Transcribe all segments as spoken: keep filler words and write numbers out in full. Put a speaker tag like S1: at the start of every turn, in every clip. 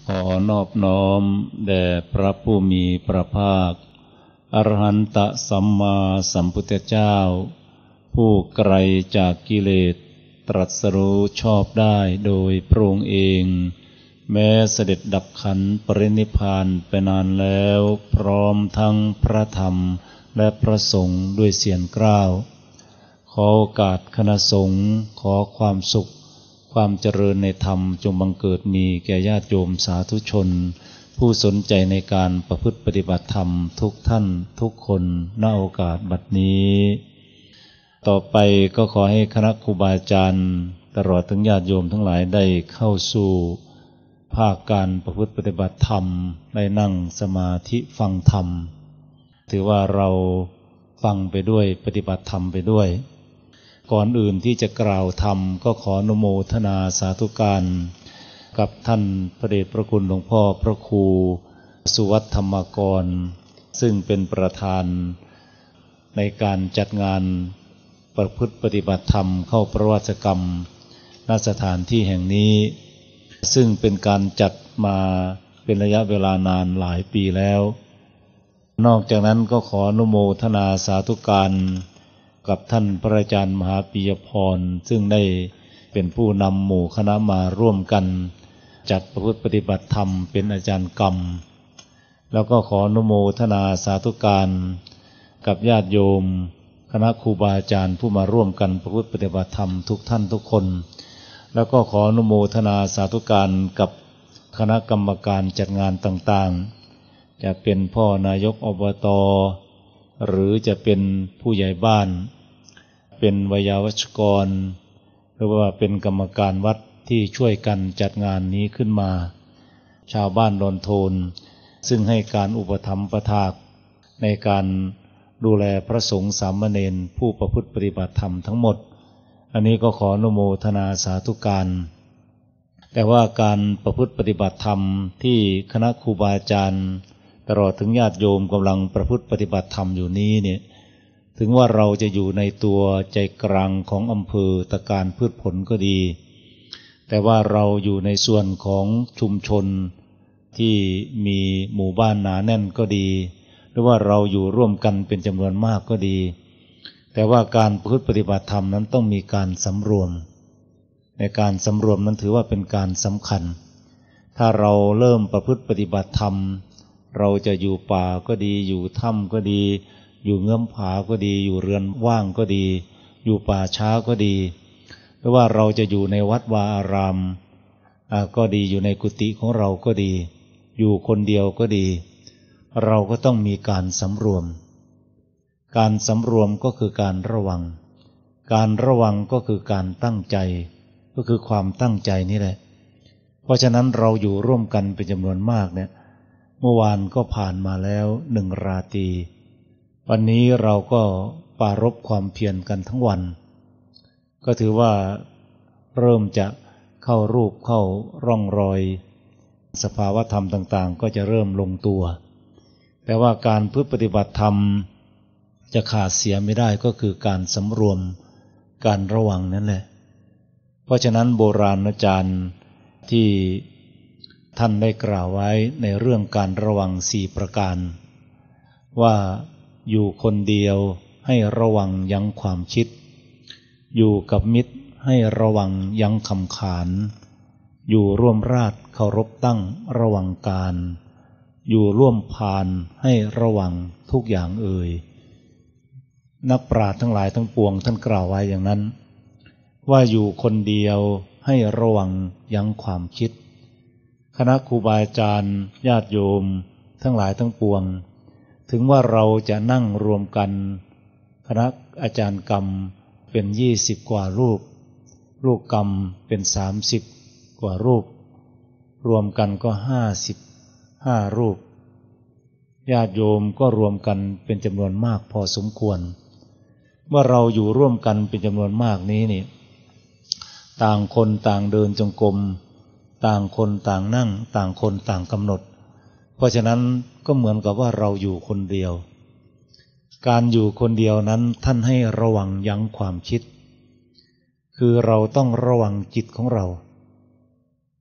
S1: ขอนอบน้อมแด่พระผู้มีพระภาคอรหันตสัมมาสัมพุทธเจ้าผู้ไกลจากกิเลสตรัสรู้ชอบได้โดยพระองค์เองแม้เสด็จดับขันธ์ปรินิพพานไปนานแล้วพร้อมทั้งพระธรรมและพระสงฆ์ด้วยเสียงกล้าวขอโอกาสคณะสงฆ์ขอความสุขความเจริญในธรรมจงบังเกิดมีแก่ญาติโยมสาธุชนผู้สนใจในการประพฤติปฏิบัติธรรมทุกท่านทุกคนณโอกาสบัดนี้ต่อไปก็ขอให้คณะครูบาอาจารย์ตลอดถึงญาติโยมทั้งหลายได้เข้าสู่ภาคการประพฤติปฏิบัติธรรมได้นั่งสมาธิฟังธรรมถือว่าเราฟังไปด้วยปฏิบัติธรรมไปด้วยก่อนอื่นที่จะกล่าวธรรมก็ขออนุโมทนาสาธุการกับท่านพระเดชพระคุณหลวงพ่อพระครูสุวัฒน์ธรรมกรซึ่งเป็นประธานในการจัดงานประพฤติปฏิบัติธรรมเข้าประวัติกรรมณสถานที่แห่งนี้ซึ่งเป็นการจัดมาเป็นระยะเวลานานหลายปีแล้วนอกจากนั้นก็ขออนุโมทนาสาธุการกับท่านพระอาจารย์มหาปิยพรซึ่งได้เป็นผู้นำหมู่คณะมาร่วมกันจัดประพฤติปฏิบัติธรรมเป็นอาจารย์กรรมแล้วก็ขออนุโมทนาสาธุการกับญาติโยมคณะครูบาอาจารย์ผู้มาร่วมกันประพฤติปฏิบัติธรรมทุกท่านทุกคนแล้วก็ขออนุโมทนาสาธุการกับคณะกรรมการจัดงานต่างๆจะเป็นพ่อนายกอบต.หรือจะเป็นผู้ใหญ่บ้านเป็นวัยวัชกรหรือว่าเป็นกรรมการวัดที่ช่วยกันจัดงานนี้ขึ้นมาชาวบ้านดอนโทนซึ่งให้การอุปถัมภ์ประทากในการดูแลพระสงฆ์สามเณรผู้ประพฤติปฏิบัติธรรมทั้งหมดอันนี้ก็ขออนุโมทนาสาธุการแต่ว่าการประพฤติปฏิบัติธรรมที่คณะครูบาอาจารย์ตลอดถึงญาติโยมกำลังประพฤติปฏิบัติธรรมอยู่นี้เนี่ยถึงว่าเราจะอยู่ในตัวใจกลางของอำเภอตะการพืชผลก็ดีแต่ว่าเราอยู่ในส่วนของชุมชนที่มีหมู่บ้านหนาแน่นก็ดีหรือว่าเราอยู่ร่วมกันเป็นจำนวนมากก็ดีแต่ว่าการประพฤติปฏิบัติธรรมนั้นต้องมีการสำรวมในการสำรวมนั้นถือว่าเป็นการสำคัญถ้าเราเริ่มประพฤติปฏิบัติธรรมเราจะอยู่ป่าก็ดีอยู่ถ้ำก็ดีอยู่เงื้อมผาก็ดีอยู่เรือนว่างก็ดีอยู่ป่าช้าก็ดีหรือว่าเราจะอยู่ในวัดวาอารามก็ดีอยู่ในกุฏิของเราก็ดีอยู่คนเดียวก็ดีเราก็ต้องมีการสำรวมการสำรวมก็คือการระวังการระวังก็คือการตั้งใจก็คือความตั้งใจนี่แหละเพราะฉะนั้นเราอยู่ร่วมกันเป็นจำนวนมากเนี่ยเมื่อวานก็ผ่านมาแล้วหนึ่งราตรีวันนี้เราก็ปรารภความเพียรกันทั้งวันก็ถือว่าเริ่มจะเข้ารูปเข้าร่องรอยสภาวะธรรมต่างๆก็จะเริ่มลงตัวแต่ว่าการพึ่งปฏิบัติธรรมจะขาดเสียไม่ได้ก็คือการสำรวมการระวังนั่นแหละเพราะฉะนั้นโบราณอาจารย์ที่ท่านได้กล่าวไว้ในเรื่องการระวังสี่ประการว่าอยู่คนเดียวให้ระวังยั้งความคิดอยู่กับมิตรให้ระวังยั้งคำขานอยู่ร่วมราชเคารพตั้งระวังการอยู่ร่วมพานให้ระวังทุกอย่างเอ่ยนักปราชญ์ทั้งหลายทั้งปวงท่านกล่าวไว้อย่างนั้นว่าอยู่คนเดียวให้ระวังยั้งความคิดคณะครูบาอาจารย์ญาติโยมทั้งหลายทั้งปวงถึงว่าเราจะนั่งรวมกันคณะอาจารย์กรรมเป็นยี่สิบกว่ารูปลูกกรรมเป็นสามสิบกว่ารูปรวมกันก็ห้าสิบห้ารูปญาติโยมก็รวมกันเป็นจำนวนมากพอสมควรเมื่อเราอยู่ร่วมกันเป็นจำนวนมากนี้นี่ต่างคนต่างเดินจงกรมต่างคนต่างนั่งต่างคนต่างกำหนดเพราะฉะนั้นก็เหมือนกับว่าเราอยู่คนเดียวการอยู่คนเดียวนั้นท่านให้ระวังยั้งความคิดคือเราต้องระวังจิตของเรา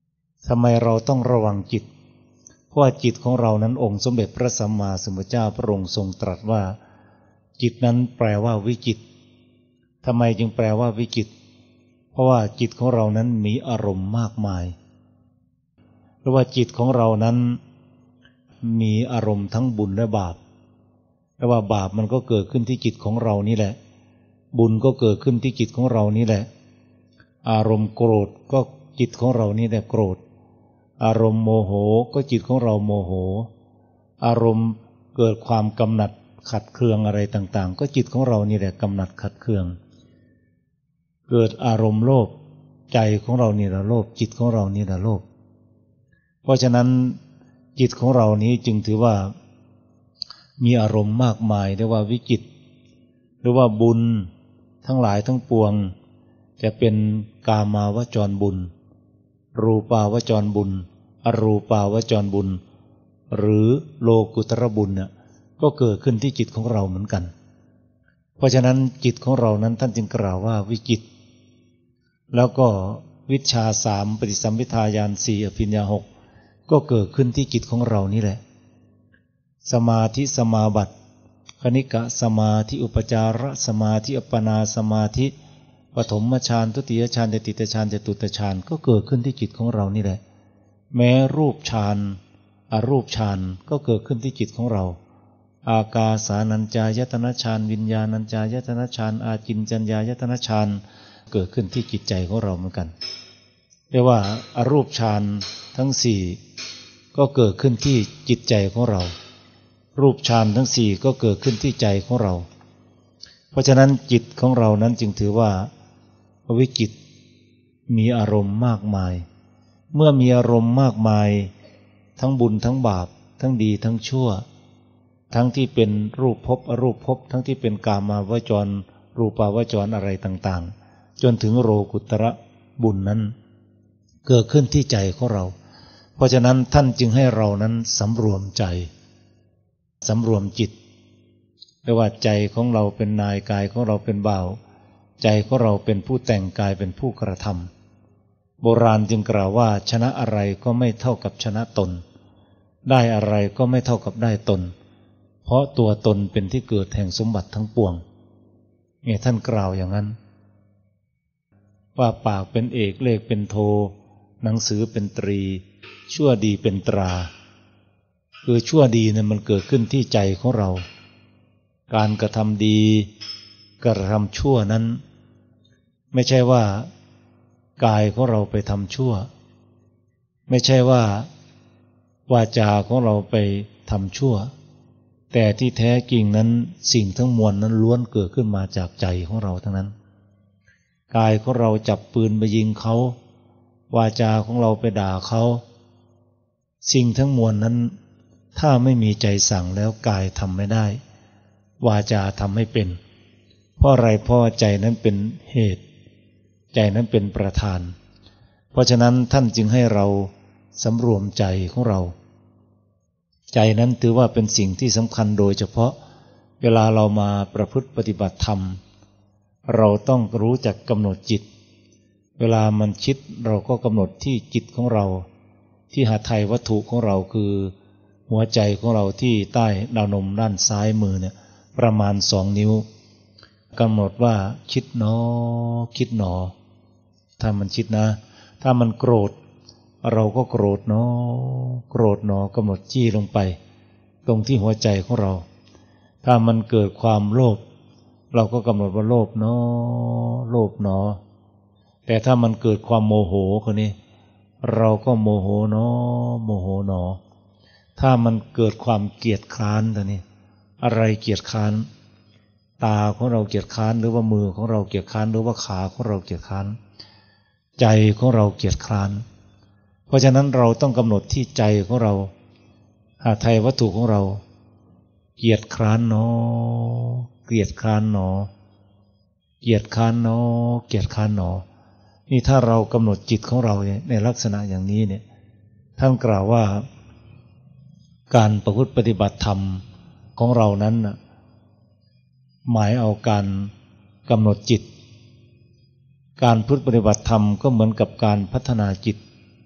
S1: ทำไมเราต้องระวังจิตเพราะว่าจิตของเรานั้นองค์สมเด็จพระสัมมาสัมพุทธเจ้าพระองค์ทรงตรัสว่าจิตนั้นแปลว่าวิจิตรทำไมจึงแปลว่าวิจิตรเพราะว่าจิตของเรานั้นมีอารมณ์มากมายเพราะว่าจิตของเรานั้นมีอารมณ์ทั้งบุญและบาปแต่ว่าบาปมันก็เกิดขึ้นที่จิตของเรานี่แหละบุญก็เกิดขึ้นที่จิตของเรานี่แหละอารมณ์โกรธก็จิตของเรานี่แหละโกรธอารมณ์โมโหก็จิตของเราโมโหอารมณ์เกิดความกำหนัดขัดเคืองอะไรต่างๆก็จิตของเรานี่แหละกำหนัดขัดเคืองเกิดอารมณ์โลภใจของเรานี่แหละโลภจิตของเรานี่แหละโลภเพราะฉะนั้นจิตของเรานี้จึงถือว่ามีอารมณ์มากมายเรียกว่าวิจิตรหรือว่าบุญทั้งหลายทั้งปวงจะเป็นกามาวจรบุญรูปาวจรบุญอรูปาวจรบุญหรือโลกุตรบุญเนี่ยก็เกิดขึ้นที่จิตของเราเหมือนกันเพราะฉะนั้นจิตของเรานั้นท่านจึงกล่าวว่าวิจิตรแล้วก็วิชชาสามปฏิสัมภิทาญาณสี่อภิญญาหกก็เกิดขึ้นที่จิตของเรานี่แหละสมาธิสมาบัติคณิกะสมาธิอุปจารสมาธิอัปปนาสมาธิปฐมฌานทุติยฌานจตุตฌานจตุตฌานก็เกิดขึ้นที่จิตของเรานี่แหละแม้รูปฌานอรูปฌานก็เกิดขึ้นที่จิตของเราอากาสานัญจายตนะฌานวิญญาณัญจายตนะฌานอาจินจัญญายตนะฌานเกิดขึ้นที่จิตใจของเราเหมือนกันเรียกว่าอรูปฌานทั้งสี่ก็เกิดขึ้นที่จิตใจของเรารูปฌานทั้งสี่ก็เกิดขึ้นที่ใจของเราเพราะฉะนั้นจิตของเรานั้นจึงถือว่าวิจิตรมีอารมณ์มากมายเมื่อมีอารมณ์มากมายทั้งบุญทั้งบาปทั้งดีทั้งชั่วทั้งที่เป็นรูปภพอรูปภพทั้งที่เป็นกามาวจรรูปาวจรอะไรต่างๆจนถึงโลกุตระบุญนั้นเกิดขึ้นที่ใจของเราเพราะฉะนั้นท่านจึงให้เรานั้นสำรวมใจสำรวมจิตเรียกว่าใจของเราเป็นนายกายของเราเป็นบ่าวใจของเราเป็นผู้แต่งกายเป็นผู้กระทำโบราณจึงกล่าวว่าชนะอะไรก็ไม่เท่ากับชนะตนได้อะไรก็ไม่เท่ากับได้ตนเพราะตัวตนเป็นที่เกิดแห่งสมบัติทั้งปวงเนี่ยท่านกล่าวอย่างนั้นว่าปากเป็นเอกเลขเป็นโทหนังสือเป็นตรีชั่วดีเป็นตราคือชั่วดีเนี่ยมันเกิดขึ้นที่ใจของเราการกระทำดีกระทำชั่วนั้นไม่ใช่ว่ากายของเราไปทำชั่วไม่ใช่ว่าวาจาของเราไปทำชั่วแต่ที่แท้จริงนั้นสิ่งทั้งมวลนั้นล้วนเกิดขึ้นมาจากใจของเราทั้งนั้นกายของเราจับปืนไปยิงเขาวาจาของเราไปด่าเขาสิ่งทั้งมวลนั้นถ้าไม่มีใจสั่งแล้วกายทำไม่ได้วาจาทำไม่เป็นเพราะอะไรเพราะใจนั้นเป็นเหตุใจนั้นเป็นประธานเพราะฉะนั้นท่านจึงให้เราสำรวมใจของเราใจนั้นถือว่าเป็นสิ่งที่สำคัญโดยเฉพาะเวลาเรามาประพฤติปฏิบัติธรรมเราต้องรู้จักกำหนดจิตเวลามันคิดเราก็กำหนดที่จิตของเราที่หทัยวัตถุของเราคือหัวใจของเราที่ใต้ดาวนมด้านซ้ายมือเนี่ยประมาณสองนิ้วกำหนดว่าคิดหนอคิดหนอถ้ามันคิดนะถ้ามันโกรธเราก็โกรธหนอโกรธหนอกำหนดจี้ลงไปตรงที่หัวใจของเราถ้ามันเกิดความโลภเราก็กำหนดว่าโลภหนอโลภหนอแต่ถ้ามันเกิดความโมโหคนนี้เราก็โมโหหนอโมโหหนอถ้ามันเกิดความเกลียดคร้านตัวนี้อะไรเกลียดคร้านตาของเราเกลียดคร้านหรือว่ามือของเราเกลียดคร้านหรือว่าขาของเราเกลียดคร้านใจของเราเกลียดคร้านเพราะฉะนั้นเราต้องกำหนดที่ใจของเราหาไทยวัตถุของเราเกลียดคร้านหนอเกลียดคร้านหนอเกลียดคร้านหนอเกลียดคร้านหนอนี่ถ้าเรากำหนดจิตของเราในลักษณะอย่างนี้เนี่ยท่านกล่าวว่าการประพฤติปฏิบัติธรรมของเรานั้นหมายเอาการกำหนดจิตการประพฤติปฏิบัติธรรมก็เหมือนกับการพัฒนาจิต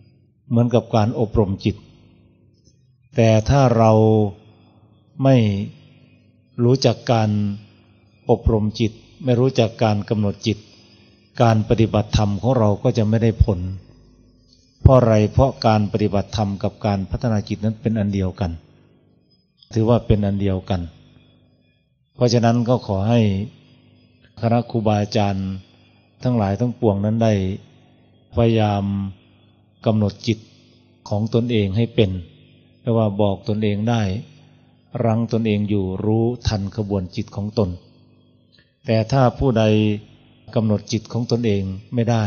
S1: เหมือนกับการอบรมจิตแต่ถ้าเราไม่รู้จักการอบรมจิตไม่รู้จักการกำหนดจิตการปฏิบัติธรรมของเราก็จะไม่ได้ผลเพราะอะไรเพราะการปฏิบัติธรรมกับการพัฒนาจิตนั้นเป็นอันเดียวกันถือว่าเป็นอันเดียวกันเพราะฉะนั้นก็ขอให้คณะครูบาอาจารย์ทั้งหลายทั้งปวงนั้นได้พยายามกำหนดจิตของตนเองให้เป็นแปลว่าบอกตนเองได้รั้งตนเองอยู่รู้ทันขบวนจิตของตนแต่ถ้าผู้ใดกำหนดจิตของตนเองไม่ได้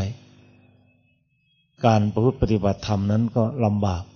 S1: การประพฤติปฏิบัติธรรมนั้นก็ลำบาก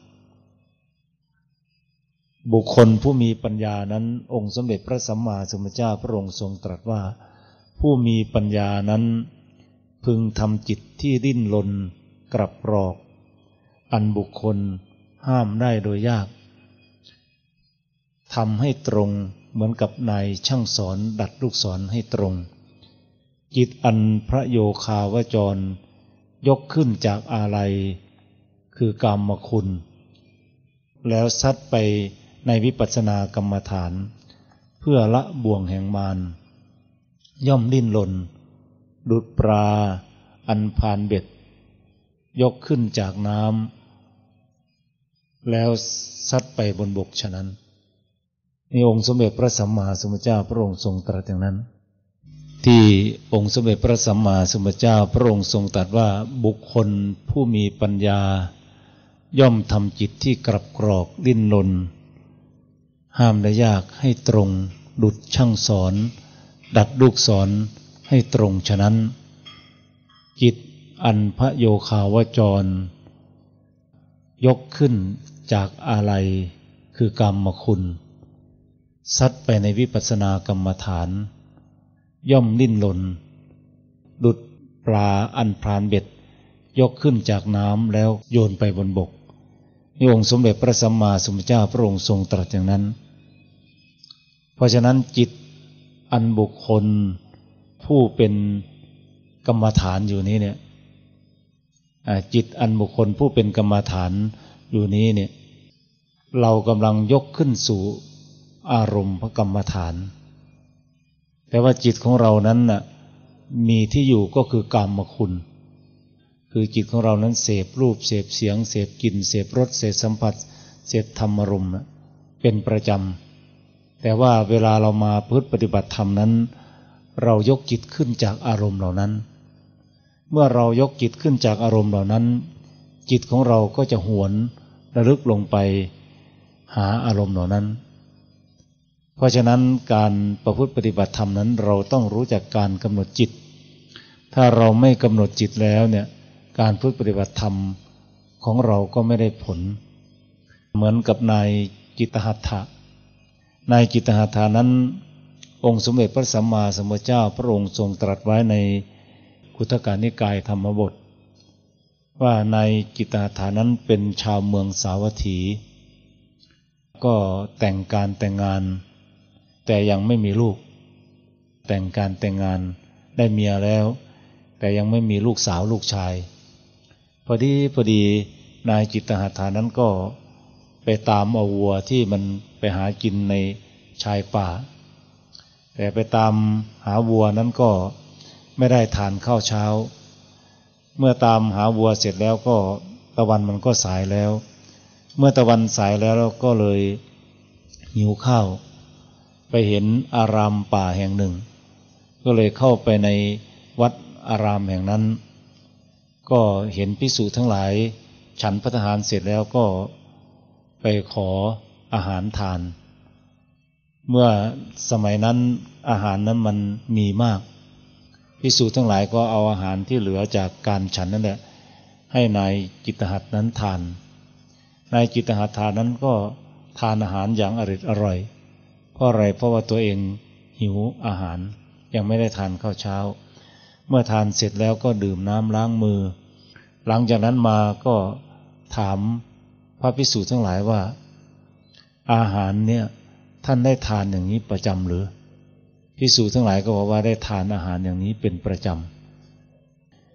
S1: บุคคลผู้มีปัญญานั้นองค์สมเด็จพระสัมมาสัมพุทธเจ้าพระองค์ทรงตรัสว่าผู้มีปัญญานั้นพึงทำจิตที่ดิ้นรนกลับกรอกอันบุคคลห้ามได้โดยยากทำให้ตรงเหมือนกับนายช่างสอนดัดลูกศรให้ตรงจิตอันพระโยคาวจรยกขึ้นจากอาลัยคือกามคุณแล้วซัดไปในวิปัสสนากรรมฐานเพื่อละบ่วงแห่งมารย่อมดิ้นรนดุจปลาอันพานเบ็ดยกขึ้นจากน้ำแล้วซัดไปบนบกฉะนั้นนี่องค์สมเด็จพระสัมมาสัมพุทธเจ้าพระองค์ทรงตรัสอย่างนั้นที่องค์สมเด็จพระสัมมาสัมพุทธเจ้าพระองค์ทรงตรัสว่าบุคคลผู้มีปัญญาย่อมทำจิตที่กลับกรอกดิ้นรนห้ามได้ยากให้ตรงดุจช่างสอนดัดลูกศรให้ตรงฉะนั้นจิตอันพระโยคาวจรยกขึ้นจากอาลัยคือกามคุณซัดไปในวิปัสสนากรรมฐานย่อมดิ้นรนดุจปลาอันพรานเบ็ดยกขึ้นจากน้ำแล้วโยนไปบนบกนี่องค์สมเด็จพระสัมมาสัมพุทธเจ้าพระองค์ทรงตรัสอย่างนั้นเพราะฉะนั้นจิตอันบุคคลผู้เป็นกรรมฐานอยู่นี้เนี่ยจิตอันบุคคลผู้เป็นกรรมฐานอยู่นี้เนี่ยเรากำลังยกขึ้นสู่อารมณ์พระกรรมฐานแต่ว่าจิตของเรานั้นน่ะมีที่อยู่ก็คือกามคุณคือจิตของเรานั้นเสพรูปเสพเสียงเสพกลิ่นเสพรสเสพสัมผัสเสพธรรมารมณ์เป็นประจำแต่ว่าเวลาเรามาพฤติปฏิบัติธรรมนั้นเรายกจิตขึ้นจากอารมณ์เหล่านั้นเมื่อเรายกจิตขึ้นจากอารมณ์เหล่านั้นจิตของเราก็จะหวนระลึกลงไปหาอารมณ์เหล่านั้นเพราะฉะนั้นการประพฤติปฏิบัติธรรมนั้นเราต้องรู้จักการกำหนดจิตถ้าเราไม่กำหนดจิตแล้วเนี่ยการประพฤติปฏิบัติธรรมของเราก็ไม่ได้ผลเหมือนกับนายจิตหัตถะนายจิตหัตถานั้นองค์สมเด็จพระสัมมาสัมพุทธเจ้าพระองค์ทรงตรัสไว้ในคุถกนิกายธรรมบทว่านายจิตหัตถานั้นเป็นชาวเมืองสาวัตถีก็แต่งการแต่งงานแต่ยังไม่มีลูกแต่งการแต่งงานได้เมียแล้วแต่ยังไม่มีลูกสาวลูกชายพอดีพอดีนายจิตหัตถานั้นก็ไปตามเอาวัวที่มันไปหากินในชายป่าแต่ไปตามหาวัวนั้นก็ไม่ได้ทานข้าวเช้าเมื่อตามหาวัวเสร็จแล้วก็ตะวันมันก็สายแล้วเมื่อตะวันสายแล้วก็เลยหิวข้าวไปเห็นอารามป่าแห่งหนึ่งก็เลยเข้าไปในวัดอารามแห่งนั้นก็เห็นภิกษุทั้งหลายฉันภัตตาหารเสร็จแล้วก็ไปขออาหารทานเมื่อสมัยนั้นอาหารนั้นมันมีมากภิกษุทั้งหลายก็เอาอาหารที่เหลือจากการฉันนั่นแหละให้นายจิตหัตถ์นั้นทานนายจิตหัตถานั้นก็ทานอาหารอย่างอร่อยอร่อยเพราะอะไรเพราะว่าตัวเองหิวอาหารยังไม่ได้ทานข้าวเช้าเมื่อทานเสร็จแล้วก็ดื่มน้ำล้างมือหลังจากนั้นมาก็ถามพระภิกษุทั้งหลายว่าอาหารเนี่ยท่านได้ทานอย่างนี้ประจำหรือภิกษุทั้งหลายก็บอกว่าได้ทานอาหารอย่างนี้เป็นประจ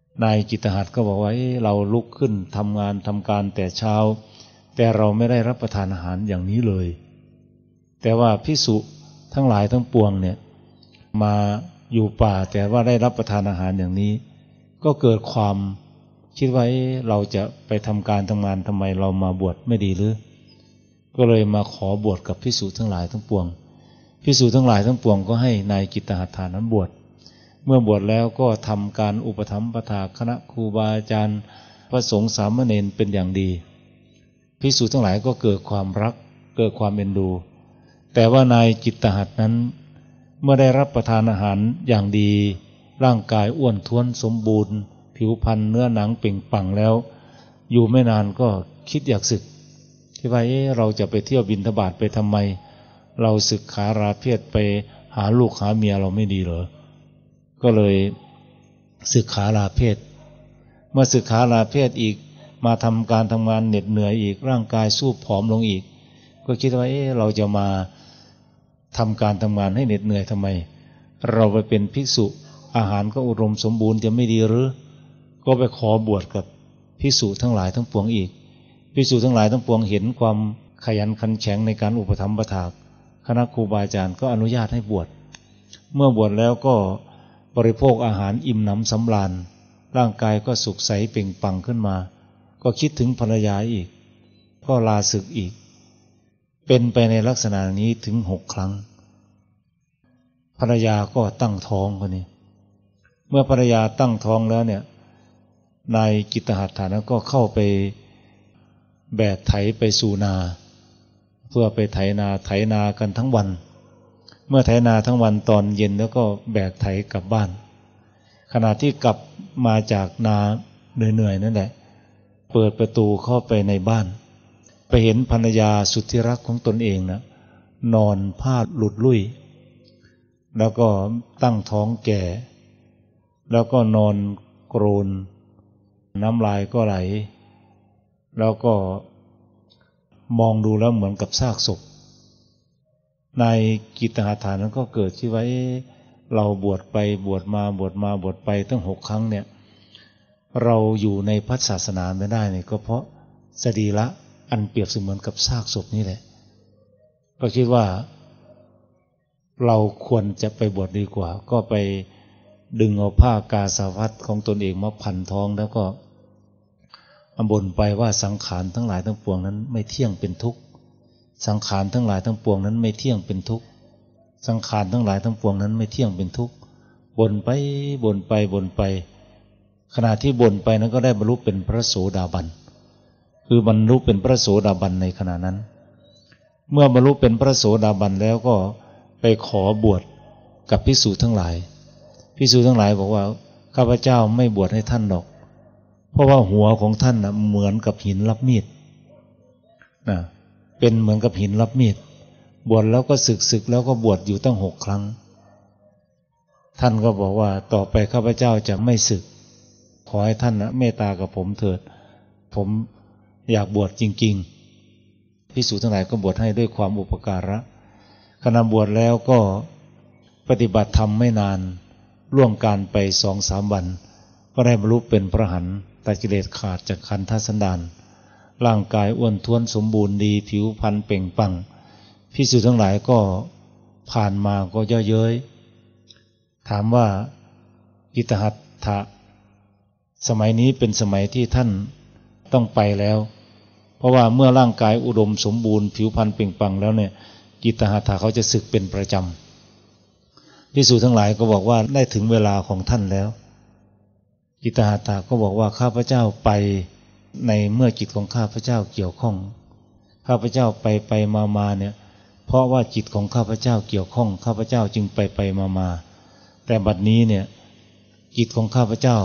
S1: นายจิตตหัตถ์ก็บอกว่าเราลุกขึ้นทำงานทำการแต่เช้าแต่เราไม่ได้รับประทานอาหารอย่างนี้เลยแต่ว่าภิกษุทั้งหลายทั้งปวงเนี่ยมาอยู่ป่าแต่ว่าได้รับประทานอาหารอย่างนี้ก็เกิดความคิดว่าเราจะไปทำการทำงานทำไมเรามาบวชไม่ดีหรือก็เลยมาขอบวชกับภิกษุทั้งหลายทั้งปวงภิกษุทั้งหลายทั้งปวงก็ให้นายจิตตหัตถ์นั้นบวชเมื่อบวชแล้วก็ทำการอุปถัมภ์ประทาคณะครูบาอาจารย์พระสงฆ์สามเณรเป็นอย่างดีภิกษุทั้งหลายก็เกิดความรักเกิดความเอ็นดูแต่ว่านายจิตตหัตถ์นั้นเมื่อได้รับประทานอาหารอย่างดีร่างกายอ้วนท้วนสมบูรณ์ผิวพรรณเนื้อหนังเปล่งปลั่งแล้วอยู่ไม่นานก็คิดอยากสึกที่ว่าเอ๊ะเราจะไปเที่ยวบิณฑบาตไปทำไมเราสึกขาราเพศไปหาลูกหาเมียเราไม่ดีเหรอก็เลยสึกขาราเพศเมื่อสึกขาราเพศอีกมาทำการทำงานเหน็ดเหนื่อยอีกร่างกายสู้ผอมลงอีกก็คิดว่าเอ๊ะเราจะมาทำการทำงานให้เหน็ดเหนื่อยทำไมเราไปเป็นภิกษุอาหารก็อุดมสมบูรณ์จะไม่ดีหรือก็ไปขอบวชกับภิกษุทั้งหลายทั้งปวงอีกภิกษุทั้งหลายทั้งปวงเห็นความขยันขันแข็งในการอุปถัมภ์ประทาคณะครูบาอาจารย์ก็อนุญาตให้บวชเมื่อบวชแล้วก็บริโภคอาหารอิ่มหนำสำราญร่างกายก็สุขใสเปล่งปลั่งขึ้นมาก็คิดถึงภรรยาอีกก็ลาศึกอีกเป็นไปในลักษณะนี้ถึงหกครั้งภรรยาก็ตั้งท้องคนนี้เมื่อภรรยาตั้งท้องแล้วเนี่ยนายจิตตหัตถ์นั้นก็เข้าไปแบกไถไปสู่นาเพื่อไปไถนาไถนากันทั้งวันเมื่อไถนาทั้งวันตอนเย็นแล้วก็แบกไถกลับบ้านขณะที่กลับมาจากนาเหนื่อยๆนั่นแหละเปิดประตูเข้าไปในบ้านไปเห็นภรรยาสุดที่รักของตนเองนะนอนผ้าหลุดลุ่ยแล้วก็ตั้งท้องแก่แล้วก็นอนโกรนน้ำลายก็ไหลแล้วก็มองดูแล้วเหมือนกับซากศพนายจิตตหัตถ์นั้นก็เกิดที่ว่าเราบวชไปบวชมาบวชมาบวชไปตั้งหกครั้งเนี่ยเราอยู่ในพุทธศาสนาไม่ได้เนี่ยก็เพราะสรีระอันเปรียบเสมือนกับซากศพนี่แหละก็คิดว่าเราควรจะไปบวชดีกว่าก็ไปดึงเอาผ้ากาสาวพัสของตนเองมาพันท้องแล้วก็บ่นไปว่าสังขารทั้งหลายทั้งปวงนั้นไม่เที่ยงเป็นทุกข์สังขารทั้งหลายทั้งปวงนั้นไม่เที่ยงเป็นทุกข์สังขารทั้งหลายทั้งปวงนั้นไม่เที่ยงเป็นทุกข์บ่นไปบ่นไปบ่นไปขณะที่บ่นไปนั้นก็ได้บรรลุเป็นพระโสดาบันคือบรรลุเป็นพระโสดาบันในขณะนั้นเมื่อบรรลุเป็นพระโสดาบันแล้วก็ไปขอบวชกับภิกษุทั้งหลายภิกษุทั้งหลายบอกว่าข้าพเจ้าไม่บวชให้ท่านหรอกเพราะว่าหัวของท่านนะเหมือนกับหินรับมีดนะเป็นเหมือนกับหินรับมีดบวชแล้วก็ศึกศึกแล้วก็บวชอยู่ตั้งหกครั้งท่านก็บอกว่าต่อไปข้าพเจ้าจะไม่ศึกขอให้ท่านนะเมตตากับผมเถิดผมอยากบวชจริงๆภิกษุทั้งหลายก็บวชให้ด้วยความอุปการะขณะบวชแล้วก็ปฏิบัติธรรมไม่นานล่วงการไปสองสามวันก็ได้บรรลุเป็นพระอรหันต์ตัดกิเลสขาดจากขันธสันดานร่างกายอ้วนท้วนสมบูรณ์ดีผิวพรรณเปล่งปลั่งภิกษุทั้งหลายก็ผ่านมาก็เยอะเย้ยถามว่าจิตตหัตถะสมัยนี้เป็นสมัยที่ท่านต้องไปแล้วเพราะว่าเมื่อร่างกายอุดมสมบูรณ์ผิวพรรณเปล่งปลั่งแล้วเนี่ยจิตตหัตถะเขาจะสึกเป็นประจำภิกษุทั้งหลายก็บอกว่าได้ถึงเวลาของท่านแล้วจิตตหัตถะก็บอกว่าข้าพเจ้าไปในเมื่อจิตของข้าพเจ้าเกี่ยวข้องข้าพเจ้าไปไปมามาเนี่ยเพราะว่าจิตของข้าพเจ้าเกี่ยวข้องข้าพเจ้าจึงไปไปมามาแต่บัดนี้เนี่ยจิตของข้าพเจ้า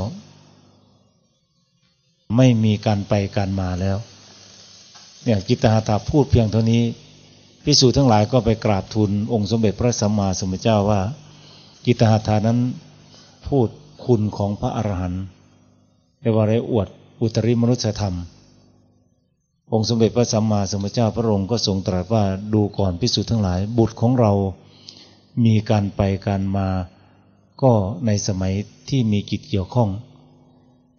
S1: ไม่มีการไปการมาแล้วเนี่ยจิตตหัตถะพูดเพียงเท่านี้ภิกษุทั้งหลายก็ไปกราบทูลองค์สมเด็จพระสัมมาสัมพุทธเจ้าว่าจิตตหัตถะนั้นพูดคุณของพระอรหันต์ได้ว่าได้อวดอุตริมนุสธรรมองค์สมเด็จพระสัมมาสัมพุทธเจ้าพระองค์ก็ทรงตรัสว่าดูก่อนภิกษุทั้งหลายบุตรของเรามีการไปการมาก็ในสมัยที่มีกิจเกี่ยวข้อง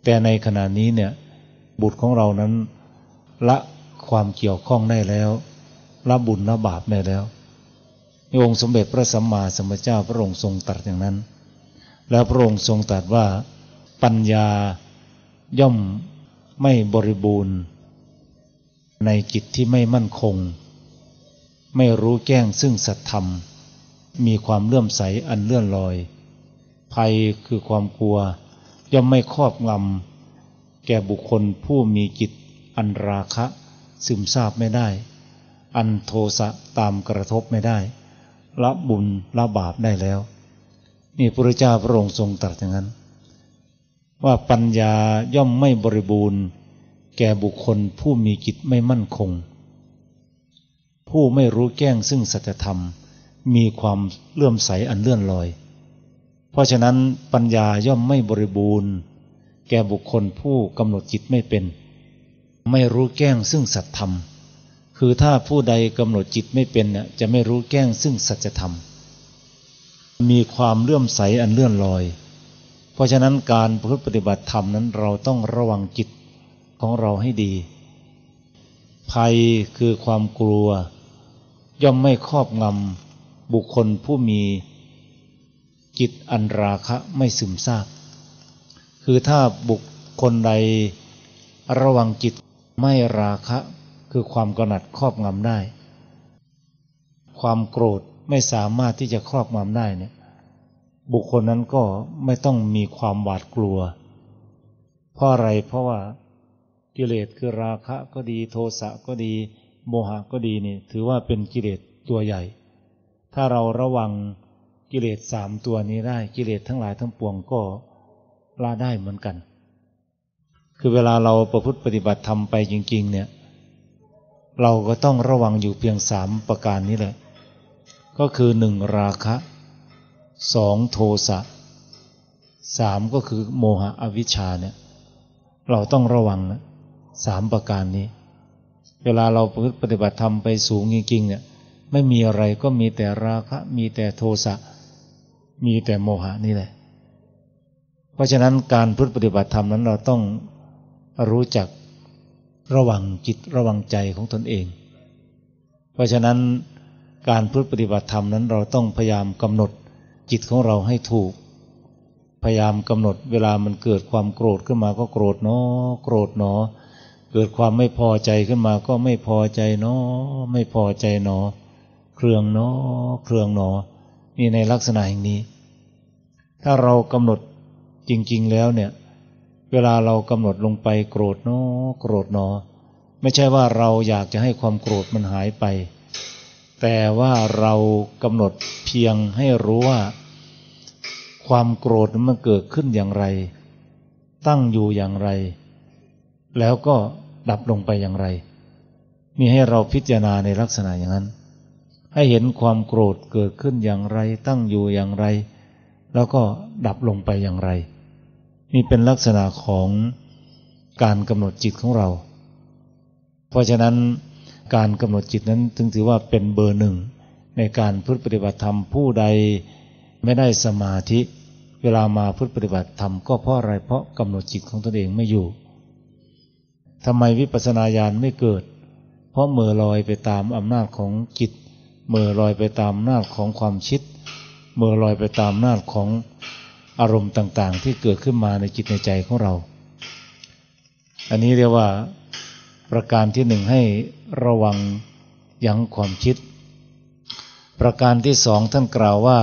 S1: แต่ในขณะนี้เนี่ยบุตรของเรานั้นละความเกี่ยวข้องได้แล้วละบุญละบาปได้แล้วองค์สมเด็จพระสัมมาสัมพุทธเจ้าพระองค์ทรงตรัสอย่างนั้นแล้วพระองค์ทรงตรัสว่าปัญญาย่อมไม่บริบูรณ์ในจิตที่ไม่มั่นคงไม่รู้แจ้งซึ่งสัจธรรมมีความเลื่อมใสอันเลื่อนลอยภัยคือความกลัวย่อมไม่ครอบงำแก่บุคคลผู้มีจิตอันราคะซึมซาบไม่ได้อันโทสะตามกระทบไม่ได้ละบุญละบาปได้แล้วนี่พระพุทธเจ้าพระองค์ทรงตรัสอย่างนั้นว่าปัญญาย่อมไม่บริบูรณ์แก่บุคคลผู้มีจิตไม่มั่นคงผู้ไม่รู้แจ้งซึ่งสัจธรรมมีความเลื่อมใสอันเลื่อนลอยเพราะฉะนั้นปัญญาย่อมไม่บริบูรณ์แก่บุคคลผู้กำหนดจิตไม่เป็นไม่รู้แจ้งซึ่งสัจธรรมคือถ้าผู้ใดกำหนดจิตไม่เป็นเนี่ยจะไม่รู้แจ้งซึ่งสัจธรรมมีความเลื่อมใสอันเลื่อนลอยเพราะฉะนั้นการประพฤติปฏิบัติธรรมนั้นเราต้องระวังจิตของเราให้ดีภัยคือความกลัวย่อมไม่ครอบงำบุคคลผู้มีจิตอันราคะไม่ซึมซาบคือถ้าบุคคลใดระวังจิตไม่ราคะคือความกำหนัดครอบงำได้ความโกรธไม่สามารถที่จะครอบงำได้เนี่ยบุคคลนั้นก็ไม่ต้องมีความหวาดกลัวเพราะอะไรเพราะว่ากิเลสคือราคะก็ดีโทสะก็ดีโมหะก็ดีนี่ถือว่าเป็นกิเลสตัวใหญ่ถ้าเราระวังกิเลสสามตัวนี้ได้กิเลสทั้งหลายทั้งปวงก็ละได้เหมือนกันคือเวลาเราประพฤติปฏิบัติธรรมไปจริงๆเนี่ยเราก็ต้องระวังอยู่เพียงสามประการนี้แหละก็คือหนึ่งราคะสองโทสะสามก็คือโมหะอวิชชาเนี่ยเราต้องระวังนะสามประการนี้เวลาเราประพฤติปฏิบัติธรรมไปสูงจริงๆเนี่ยไม่มีอะไรก็มีแต่ราคะมีแต่โทสะมีแต่โมหะนี่แหละเพราะฉะนั้นการประพฤติปฏิบัติธรรมนั้นเราต้องรู้จักระวังจิตระวังใจของตนเองเพราะฉะนั้นการประพฤติปฏิบัติธรรมนั้นเราต้องพยายามกำหนดจิตของเราให้ถูกพยายามกำหนดเวลามันเกิดความโกรธขึ้นมาก็โกรธเนาะโกรธเนาะเกิดความไม่พอใจขึ้นมาก็ไม่พอใจเนาะไม่พอใจเนาะเครืองเนาะเครืองเนาะนี่ในลักษณะอย่างนี้ถ้าเรากำหนดจริงๆแล้วเนี่ยเวลาเรากำหนดลงไปโกรธเนาะโกรธเนาะไม่ใช่ว่าเราอยากจะให้ความโกรธมันหายไปแต่ว่าเรากำหนดเพียงให้รู้ว่าความโกรธมันเกิดขึ้นอย่างไรตั้งอยู่อย่างไรแล้วก็ดับลงไปอย่างไรนี่ให้เราพิจารณาในลักษณะอย่างนั้นให้เห็นความโกรธเกิดขึ้นอย่างไรตั้งอยู่อย่างไรแล้วก็ดับลงไปอย่างไรนี่เป็นลักษณะของการกำหนดจิตของเราเพราะฉะนั้นการกำหนดจิตนั้นถึงถือว่าเป็นเบอร์หนึ่งในการพฤติปฏิบัติธรรมผู้ใดไม่ได้สมาธิเวลามาพฤติปฏิบัติธรรมก็เพราะอะไรเพราะกำหนดจิตของตนเองไม่อยู่ทำไมวิปัสสนาญาณไม่เกิดเพราะเมื่อลอยไปตามอำนาจของจิตเมื่อลอยไปตามอำนาจของความคิดเมื่อลอยไปตามอำนาจของอารมณ์ต่างๆที่เกิดขึ้นมาในจิตในใจของเราอันนี้เรียกว่าประการที่หนึ่งให้ระวังยั้งความคิดประการที่สองท่านกล่าวว่า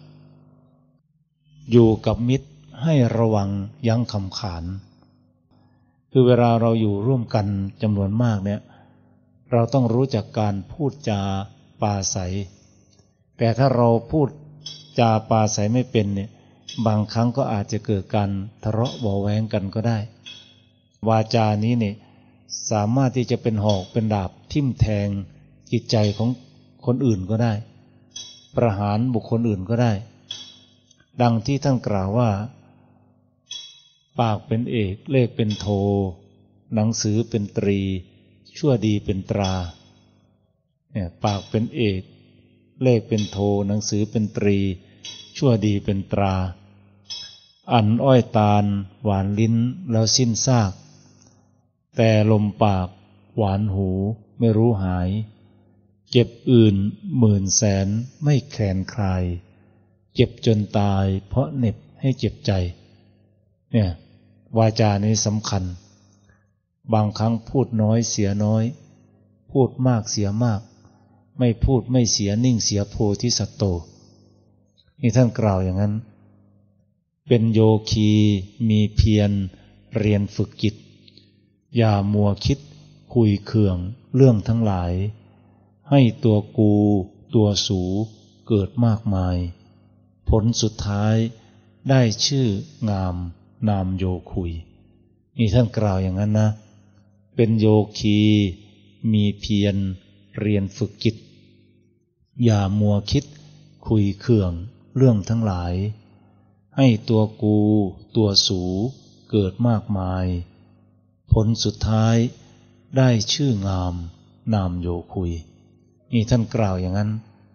S1: อยู่กับมิตรให้ระวังยั้งคำขานคือเวลาเราอยู่ร่วมกันจำนวนมากเนี่ยเราต้องรู้จักการพูดจาปาศัยแต่ถ้าเราพูดจาปาศัยไม่เป็นเนี่ยบางครั้งก็อาจจะเกิดการทะเลาะเบาะแว้งกันก็ได้วาจานี้เนี่ยสามารถที่จะเป็นหอกเป็นดาบทิ่มแทงจิตใจของคนอื่นก็ได้ประหารบุคคลอื่นก็ได้ดังที่ท่านกล่าวว่าปากเป็นเอกเลขเป็นโทหนังสือเป็นตรีชั่วดีเป็นตราเนี่ยปากเป็นเอกเลขเป็นโทหนังสือเป็นตรีชั่วดีเป็นตราอันอ้อยตาลหวานลิ้นแล้วสิ้นซากแต่ลมปากหวานหูไม่รู้หายเจ็บอื่นหมื่นแสนไม่แคลนคลายเจ็บจนตายเพราะเหน็บให้เจ็บใจเนี่ยวาจานี้สำคัญบางครั้งพูดน้อยเสียน้อยพูดมากเสียมากไม่พูดไม่เสียนิ่งเสียโพธิสัตโตนี่ท่านกล่าวอย่างนั้นเป็นโยคีมีเพียรเรียนฝึกจิตอย่ามัวคิดคุยเคืองเรื่องทั้งหลายให้ตัวกูตัวสูเกิดมากมายผลสุดท้ายได้ชื่องามนามโยคุยนี่ท่านกล่าวอย่างนั้นนะเป็นโยคีมีเพียรเรียนฝึกจิตอย่ามัวคิดคุยเคืองเรื่องทั้งหลายให้ตัวกูตัวสูเกิดมากมายผลสุดท้ายได้ชื่องามนามโยคุยนี่ท่านกล่าวอย่างนั้น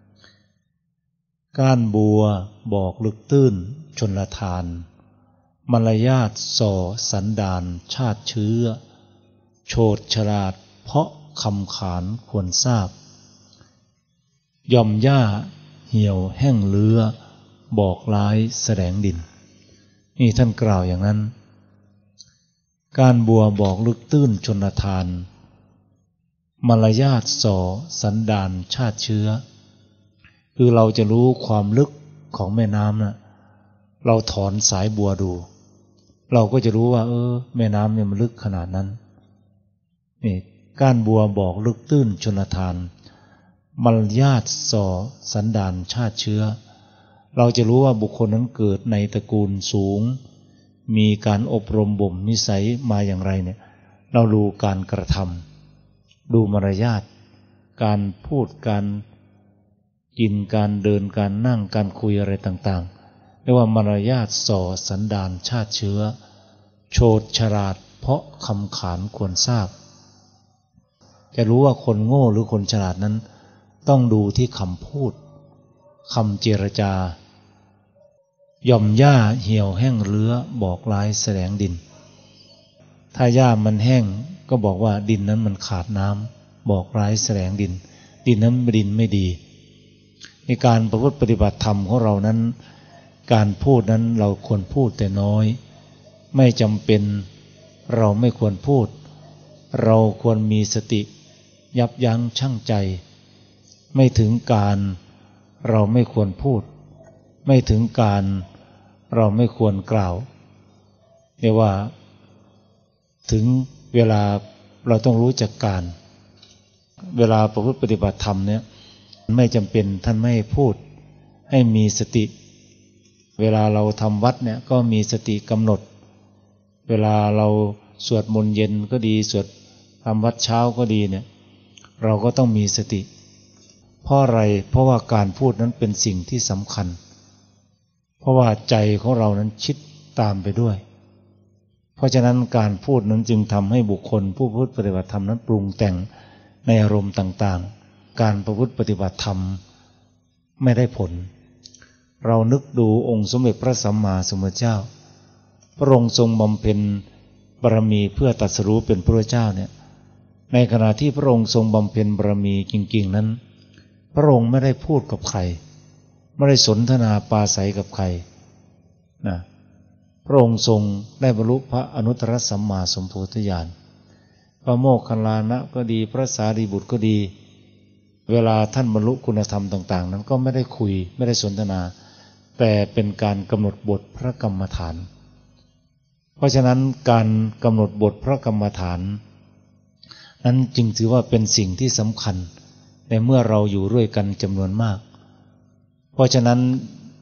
S1: ก้านบัวบอกลึกตื้นชลทานมารยาทส่อสันดานชาติเชื้อโฉดฉลาดเพราะคำขานควรทราบย่อมหญ้าเหี่ยวแห้งเลื้อบอกร้ายแสดงดินนี่ท่านกล่าวอย่างนั้นการบัวบอกลึกตื้นชนทานมารยาทส่อสันดานชาติเชื้อคือเราจะรู้ความลึกของแม่น้ำนะเราถอนสายบัวดูเราก็จะรู้ว่าเออแม่น้ำเนี่ยมันลึกขนาดนั้นนี่ก้านบัวบอกลึกตื้นชนทานมารยาทส่อสันดานชาติเชื้อเราจะรู้ว่าบุคคลนั้นเกิดในตระกูลสูงมีการอบรมบ่มนิสัยมาอย่างไรเนี่ยเราดูการกระทำดูมารยาทการพูดการกินการเดินการนั่งการคุยอะไรต่างๆเรียกว่ามารยาทส่อสันดานชาติเชื้อโฉดฉลาดเพราะคำขานควรทราบจะรู้ว่าคนโง่หรือคนฉลาดนั้นต้องดูที่คำพูดคำเจรจาย่อมหญ้าเหี่ยวแห้งเลื้อบอกร้ายแสดงดินถ้าหญ้ามันแห้งก็บอกว่าดินนั้นมันขาดน้ำบอกร้ายแสดงดินดินนั้นดินไม่ดีในการประพฤติปฏิบัติธรรมของเรานั้นการพูดนั้นเราควรพูดแต่น้อยไม่จำเป็นเราไม่ควรพูดเราควรมีสติยับยั้งชั่งใจไม่ถึงการเราไม่ควรพูดไม่ถึงการเราไม่ควรกล่าวเรียกว่าถึงเวลาเราต้องรู้จักการเวลาประพฤติปฏิบัติธรรมเนี่ยไม่จำเป็นท่านไม่ให้พูดให้มีสติเวลาเราทำวัดเนี่ยก็มีสติกำหนดเวลาเราสวดมนต์เย็นก็ดีสวดทำวัดเช้าก็ดีเนี่ยเราก็ต้องมีสติเพราะอะไรเพราะว่าการพูดนั้นเป็นสิ่งที่สำคัญเพราะว่าใจของเรานั้นคิดตามไปด้วยเพราะฉะนั้นการพูดนั้นจึงทำให้บุคคลผู้พูดปฏิบัติธรรมนั้นปรุงแต่งในอารมณ์ต่างๆการประพฤติปฏิบัติธรรมไม่ได้ผลเรานึกดูองค์สมเด็จพระสัมมาสัมพุทธเจ้าพระองค์ทรงบำเพ็ญบารมีเพื่อตรัสรู้เป็นพระเจ้าเนี่ยในขณะที่พระองค์ทรงบำเพ็ญบารมีจริงๆนั้นพระองค์ไม่ได้พูดกับใครไม่ได้สนทนาปราศัยกับใครนะพระองค์ทรงได้บรรลุพระอนุตตรสัมมาสัมโพธิญาณพระโมคคัลลานะก็ดีพระสารีบุตรก็ดีเวลาท่านบรรลุคุณธรรมต่างๆนั้นก็ไม่ได้คุยไม่ได้สนทนาแต่เป็นการกำหนดบทพระกรรมฐานเพราะฉะนั้นการกำหนดบทพระกรรมฐานนั้นจึงถือว่าเป็นสิ่งที่สำคัญในเมื่อเราอยู่ด้วยกันจำนวนมากเพราะฉะนั้น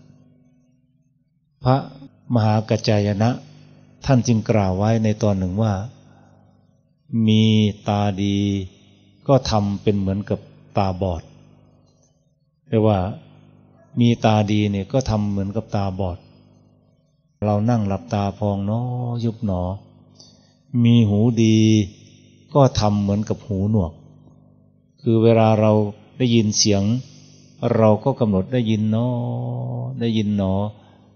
S1: พระมหากัจจายนะท่านจึงกล่าวไว้ในตอนหนึ่งว่ามีตาดีก็ทำเป็นเหมือนกับตาบอดเรียกว่ามีตาดีเนี่ยก็ทำเหมือนกับตาบอดเรานั่งหลับตาพองเนาะยุบหนอมีหูดีก็ทำเหมือนกับหูหนวกคือเวลาเราได้ยินเสียงเราก็กำหนดได้ยินเนาะได้ยินหนอ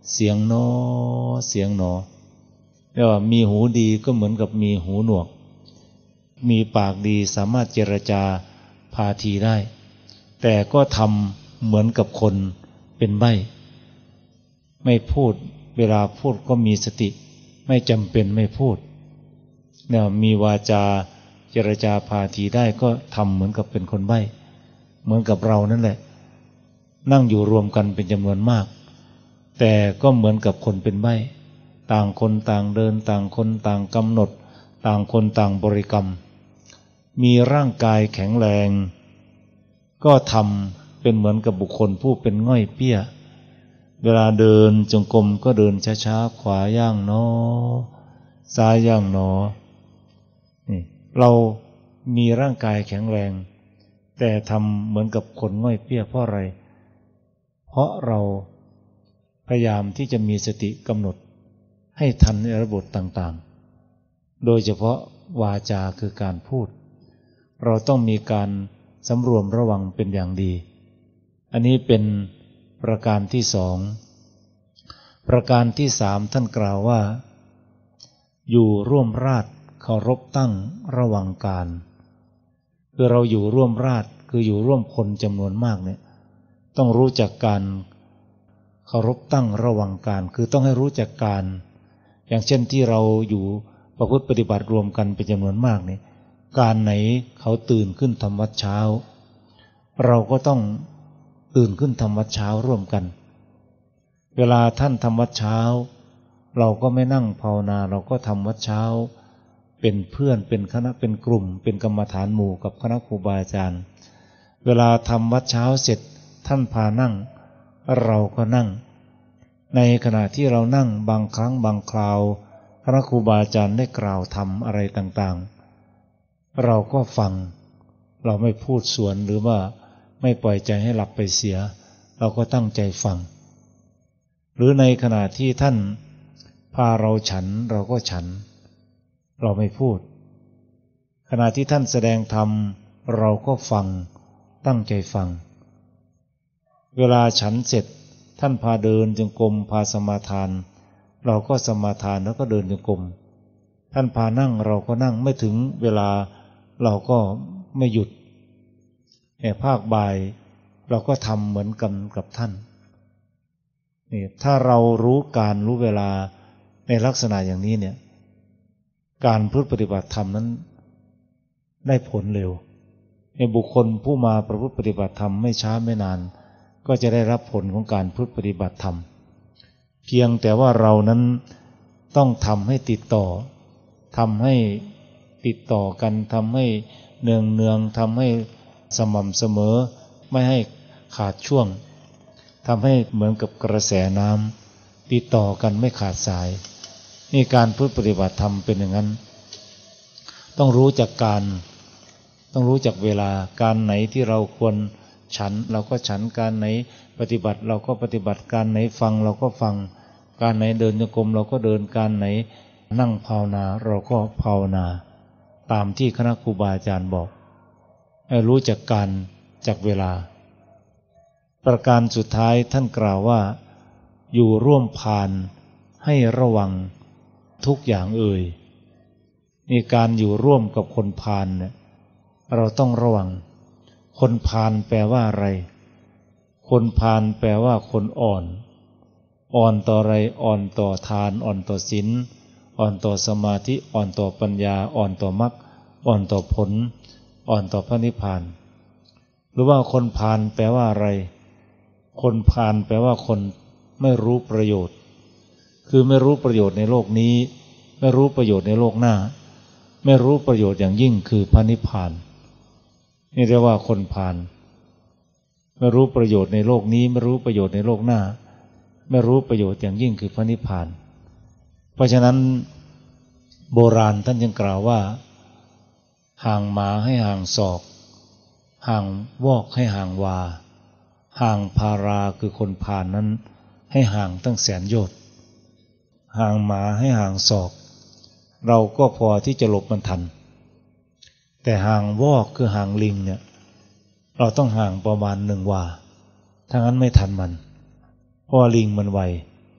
S1: เสียงหนอเสียงหนอเรียกว่ามีหูดีก็เหมือนกับมีหูหนวกมีปากดีสามารถเจรจาพาทีได้แต่ก็ทำเหมือนกับคนเป็นใบ้ไม่พูดเวลาพูดก็มีสติไม่จำเป็นไม่พูดเนี่ยมีวาจาเจรจาพาทีได้ก็ทำเหมือนกับเป็นคนใบ้เหมือนกับเรานั่นแหละนั่งอยู่รวมกันเป็นจำนวนมากแต่ก็เหมือนกับคนเป็นใบ้ต่างคนต่างเดินต่างคนต่างกำหนดต่างคนต่างบริกรรมมีร่างกายแข็งแรงก็ทำเป็นเหมือนกับบุคคลผู้เป็นง่อยเปี้ยเวลาเดินจงกรมก็เดินช้าๆขวาย่างหนอซ้ายย่างหนอนี่เรามีร่างกายแข็งแรงแต่ทำเหมือนกับคนง่อยเปี้ยเพราะอะไรเพราะเราพยายามที่จะมีสติกำหนดให้ทันในระบบต่างๆโดยเฉพาะวาจาคือการพูดเราต้องมีการสำรวมระวังเป็นอย่างดีอันนี้เป็นประการที่สองประการที่สามท่านกล่าวว่าอยู่ร่วมราษฎร์เคารพตั้งระวังการคือเราอยู่ร่วมราษฎร์คืออยู่ร่วมคนจำนวนมากเนี่ยต้องรู้จักการเคารพตั้งระวังการคือต้องให้รู้จักการอย่างเช่นที่เราอยู่ประพฤติปฏิบัติรวมกันเป็นจำนวนมากเนี่ยการไหนเขาตื่นขึ้นทำวัดเช้าเราก็ต้องตื่นขึ้นทำวัดเช้าร่วมกันเวลาท่านทำวัดเช้าเราก็ไม่นั่งภาวนาเราก็ทำวัดเช้าเป็นเพื่อนเป็นคณะเป็นกลุ่มเป็นกรรมฐานหมู่กับคณะครูบาอาจารย์เวลาทำวัดเช้าเสร็จท่านพานั่งเราก็นั่งในขณะที่เรานั่งบางครั้งบางคราวคณะครูบาอาจารย์ได้กล่าวทำอะไรต่างๆเราก็ฟังเราไม่พูดสวนหรือว่าไม่ปล่อยใจให้หลับไปเสียเราก็ตั้งใจฟังหรือในขณะที่ท่านพาเราฉันเราก็ฉันเราไม่พูดขณะที่ท่านแสดงธรรมเราก็ฟังตั้งใจฟังเวลาฉันเสร็จท่านพาเดินจงกรมพาสมาทานเราก็สมาทานแล้วก็เดินจงกรมท่านพานั่งเราก็นั่งไม่ถึงเวลาเราก็ไม่หยุดในภาคบ่ายเราก็ทำเหมือนกันกับท่านนี่ถ้าเรารู้การรู้เวลาในลักษณะอย่างนี้เนี่ยการพฤติปฏิบัติธรรมนั้นได้ผลเร็วในบุคคลผู้มาประพฤติปฏิบัติธรรมไม่ช้าไม่นานก็จะได้รับผลของการพฤติปฏิบัติธรรมเพียงแต่ว่าเรานั้นต้องทำให้ติดต่อทำให้ติดต่อกันทำให้เนืองเนืองทำให้สม่ำเสมอไม่ให้ขาดช่วงทำให้เหมือนกับกระแสน้ำติดต่อกันไม่ขาดสายนี่การพฤติปฏิบัติธรรมเป็นอย่างนั้นต้องรู้จักการต้องรู้จักเวลาการไหนที่เราควรฉันเราก็ฉันการไหนปฏิบัติเราก็ปฏิบัติการไหนฟังเราก็ฟังการไหนเดินโยกมเราก็เดินการไหนนั่งภาวนาเราก็ภาวนาตามที่คณะครูบาอาจารย์บอกให้รู้จักการจักเวลาประการสุดท้ายท่านกล่าวว่าอยู่ร่วมพานให้ระวังทุกอย่างเอ่ยนี่การอยู่ร่วมกับคนพาลเนี่ยเราต้องระวังคนพาลแปลว่าอะไรคนพาลแปลว่าคนอ่อนอ่อนต่ออะไรอ่อนต่อทานอ่อนต่อศีลอ่อนต่อสมาธิอ่อนต่อปัญญาอ่อนต่อมรรคอ่อนต่อผลอ่อนต่อพระนิพพานหรือว่าคนพาลแปลว่าอะไรคนพาลแปลว่าคนไม่รู้ประโยชน์คือไม่รู้ประโยชน์ในโลกนี้ไม่รู้ประโยชน์ในโลกหน้าไม่รู้ประโยชน์อย่างยิ่งคือพระนิพพานนี่เรียกว่าคนพาลไม่รู้ประโยชน์ในโลกนี้ไม่รู้ประโยชน์ในโลกหน้าไม่รู้ประโยชน์อย่างยิ่งคือพระนิพพานเพราะฉะนั้นโบราณท่านยังกล่าวว่าห่างหมาให้ห่างศอกห่างวอกให้ห่างวาห่างพาราคือคนพาลนั้นให้ห่างตั้งแสนโยชน์ห่างหมาให้ห่างศอกเราก็พอที่จะหลบมันทันแต่ห่างวอกคือห่างลิงเนี่ยเราต้องห่างประมาณหนึ่งวาถ้างั้นไม่ทันมันเพราะลิงมันไว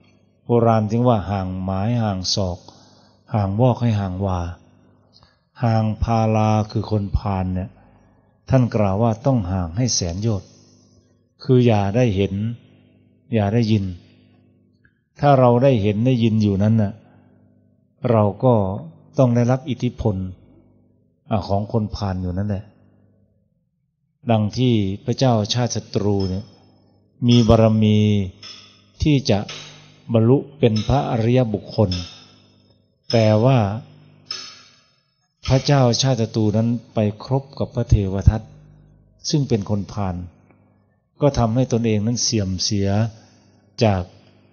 S2: โบราณจึงว่าห่างหมายห่างศอกห่างวอกให้ห่างวาห่างพาลาคือคนพาลเนี่ยท่านกล่าวว่าต้องห่างให้แสนโยชน์คืออย่าได้เห็นอย่าได้ยินถ้าเราได้เห็นได้ยินอยู่นั้นน่ะเราก็ต้องได้รับอิทธิพลของคนพาลอยู่นั่นแหละดังที่พระเจ้าชาติศัตรูเนี่ยมีบารมีที่จะบรรลุเป็นพระอริยบุคคลแต่ว่าพระเจ้าชาติศัตรูนั้นไปครบกับพระเทวทัตซึ่งเป็นคนพาลก็ทำให้ตนเองนั้นเสื่อมเสียจาก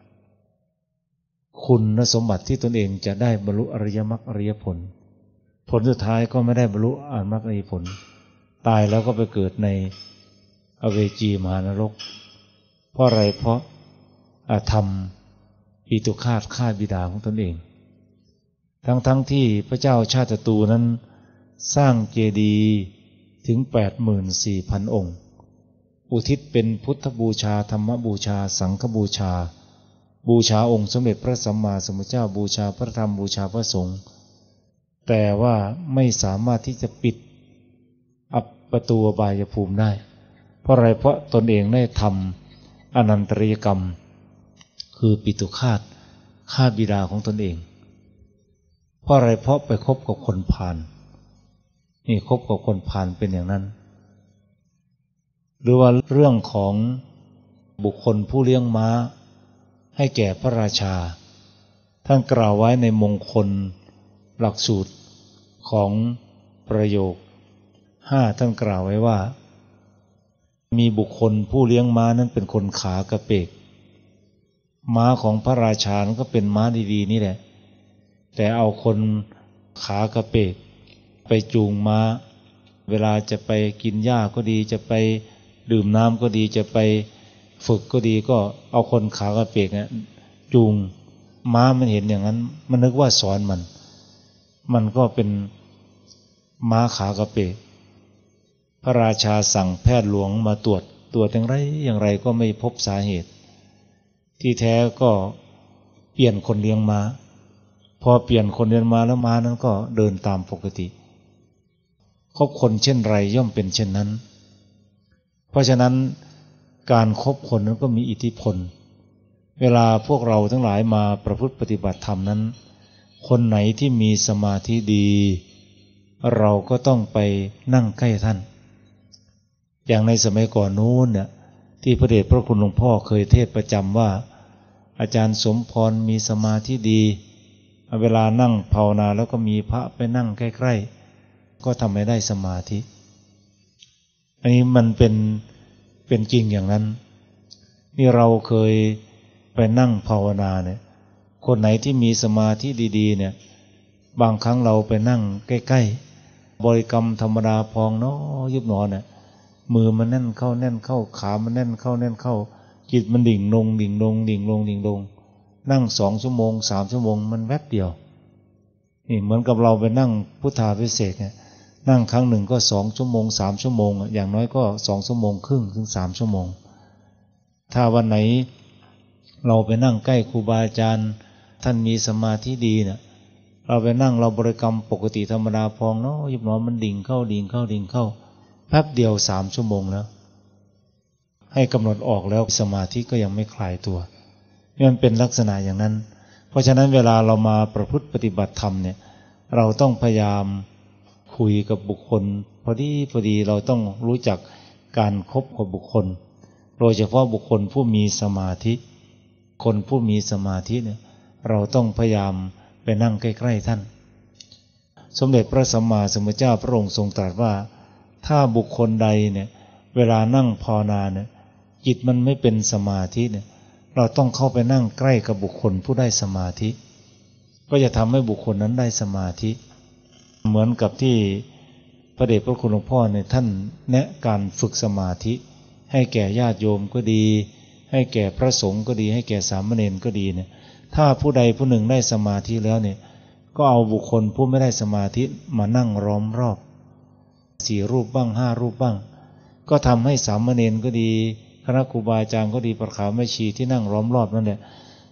S2: คุณสมบัติที่ตนเองจะได้บรรลุอริยมรรคอริยผลผลสุดท้ายก็ไม่ได้บรรลุอริยมรรคอริยผลตายแล้วก็ไปเกิดในอเวจีมหานรกเพราะอะไรเพราะอาธรรมปิตุฆาตฆ่าบิดาของตนเองทั้งๆ ท, ที่พระเจ้าชาติศัตรูนั้นสร้างเจดีย์ถึง แปดหมื่นสี่พัน องค์อุทิศเป็นพุทธบูชาธรรมบูชาสังฆบูชาบูชาองค์สมเด็จพระสัมมาสัมพุทธเจ้าบูชาพระธรรมบูชาพระสงฆ์แต่ว่าไม่สามารถที่จะปิดอัปประตูอบายภูมิได้เพราะอะไรเพราะตนเองได้ทำอนันตริยกรรมคือปิตุฆาตฆ่าบิดาของตนเองเพราะอะไรเพราะไปคบกับคนพาลนี่คบกับคนพาลเป็นอย่างนั้นหรือว่าเรื่องของบุคคลผู้เลี้ยงม้าให้แก่พระราชาท่านกล่าวไว้ในมงคลหลักสูตรของประโยคห้าท่านกล่าวไว้ว่ามีบุคคลผู้เลี้ยงม้านั้นเป็นคนขากระเปกม้าของพระราชานั้นก็เป็นม้าดีๆนี่แหละแต่เอาคนขากระเปกไปจูงม้าเวลาจะไปกินหญ้าก็ดีจะไปดื่มน้ำก็ดีจะไปฝึกก็ดีก็เอาคนขากระเปกเนี่ยจูงม้ามันเห็นอย่างนั้นมันนึกว่าสอนมันมันก็เป็นม้าขากระเปกพระราชาสั่งแพทย์หลวงมาตรวจตรวจอย่างไรอย่างไรก็ไม่พบสาเหตุที่แท้ก็เปลี่ยนคนเลี้ยงม้าพอเปลี่ยนคนเลี้ยงม้าแล้วม้านั้นก็เดินตามปกติคบคนเช่นไรย่อมเป็นเช่นนั้นเพราะฉะนั้นการคบคนนั้นก็มีอิทธิพลเวลาพวกเราทั้งหลายมาประพฤติปฏิบัติธรรมนั้นคนไหนที่มีสมาธิดีเราก็ต้องไปนั่งใกล้ท่านอย่างในสมัยก่อนนู้นเนี่ยที่พระเดชพระคุณหลวงพ่อเคยเทศประจำว่าอาจารย์สมพรมีสมาธิดีเวลานั่งภาวนาแล้วก็มีพระไปนั่งใกล้ๆก็ทำให้ได้สมาธิอันนี้มันเป็นเป็นจริงอย่างนั้นนี่เราเคยไปนั่งภาวนาเนี่ยคนไหนที่มีสมาธิดีๆเนี่ยบางครั้งเราไปนั่งใกล้ๆบริกรรมธรรมดาพองเนาะยุบหนอเนี่ยมือมันแน่นเข้าแน่นเข้าขามันแน่นเข้าแน่นเข้าจิตมันดิ่งลงดิ่งลงดิ่งลงดิ่งลงนั่งสองชั่วโมงสามชั่วโมงมันแวบเดียวนี่เหมือนกับเราไปนั่งพุทธาภิเษกเนี่ยนั่งครั้งหนึ่งก็สองชั่วโมงสามชั่วโมงอย่างน้อยก็สองชั่วโมงครึ่งถึงสามชั่วโมงถ้าวันไหนเราไปนั่งใกล้ครูบาอาจารย์ท่านมีสมาธิดีเนี่ยเราไปนั่งเราบริกรรมปกติธรรมดาพองเนาะยุบหนอมันดิ่งเข้าดิ่งเข้าดิ่งเข้าแป๊บเดียวสามชั่วโมงแล้วให้กำหนดออกแล้วสมาธิก็ยังไม่คลายตัวนี่มันเป็นลักษณะอย่างนั้นเพราะฉะนั้นเวลาเรามาประพฤติปฏิบัติธรรมเนี่ยเราต้องพยายามคุยกับบุคคลพอดีพอดีเราต้องรู้จักการคบกับบุคคลโดยเฉพาะบุคคลผู้มีสมาธิคนผู้มีสมาธิเนี่ยเราต้องพยายามไปนั่งใกล้ๆท่านสมเด็จพระสัมมาสัมพุทธเจ้าพระองค์ทรงตรัสว่าถ้าบุคคลใดเนี่ยเวลานั่งภาวนาเนี่ยจิตมันไม่เป็นสมาธิเนี่ยเราต้องเข้าไปนั่งใกล้กับบุคคลผู้ได้สมาธิก็จะทำให้บุคคลนั้นได้สมาธิเหมือนกับที่พระเดชพระคุณหลวงพ่อเนี่ยท่านแนะการฝึกสมาธิให้แก่ญาติโยมก็ดีให้แก่พระสงฆ์ก็ดีให้แก่สามเณรก็ดีเนี่ยถ้าผู้ใดผู้หนึ่งได้สมาธิแล้วเนี่ยก็เอาบุคคลผู้ไม่ได้สมาธิมานั่งล้อมรอบสี่รูปบ้างห้ารูปบ้างก็ทำให้สามเณรก็ดีคณะครูบาอาจารย์ก็ดีประขาวแม่ชีที่นั่งล้อมรอบนั่นแหละ